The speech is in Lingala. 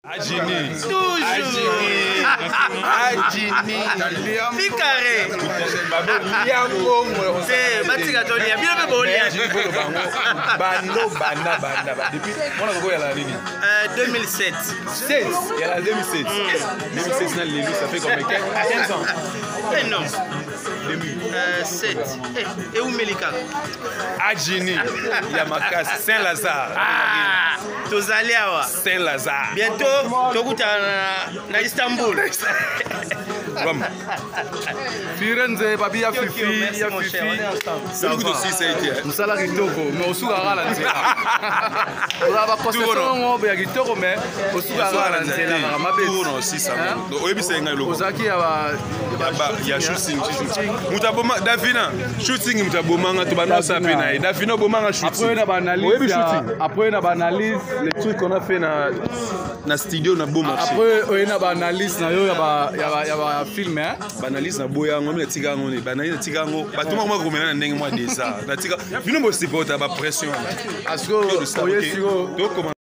Adjini. Toujours. Adjini. Picaré. C'est Batika Tolia. Bien le Bolia. Bando, banda. Depuis, on a quoi la ligne 2007. 16. Il y a la 2007. 2007, ça fait combien 15 ans. Non. 7. Et où Melika? Adjini. Yamakas, Saint-Lazare. Tozaliawa. Saint-Lazare. Bientôt, Tokuta na Istanbul. Firenze, papi ya Fifi, ya Fifi. Ça va. Musala kitoko, mais osuka la nzela. Ola ba concession ngo be kitoko mais osuka la nzela na mabeti. Tourne aussi ça. Oyebi senga loko. Ozaki ya ya shooting. Mutaboma Davina, shooting mutaboma nga to bana sa pe na. Davina bomanga shooting. Après na analyse les trucs qu'on a fait na studio na beau marché. Après on a ba analyse na yo ya ba film hein. Ba analyse na boya ngo na tika ngo ne. Ba analyse na tika ngo. Ba tuma ko komena na ndenge moi déjà. Na tika. Bino mo supporter ba pression. Asko oyesiko